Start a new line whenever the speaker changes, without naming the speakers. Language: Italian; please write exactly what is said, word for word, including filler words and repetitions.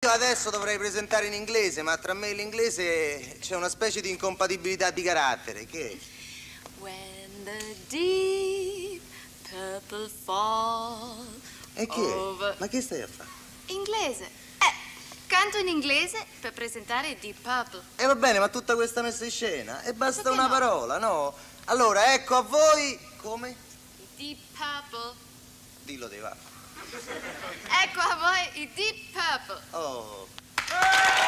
Io adesso dovrei presentare in inglese, ma tra me e l'inglese c'è una specie di incompatibilità di carattere. Che?
When the deep purple fall.
E che? Over... Ma che stai a fare?
Inglese. Eh, canto in inglese per presentare Deep Purple.
E eh, va bene, ma tutta questa messa in scena? E basta Perché una
no?
parola, no? Allora, ecco a voi... Come?
I Deep Purple.
Dillo di va.
Ecco a voi i Deep Purple.
Oh.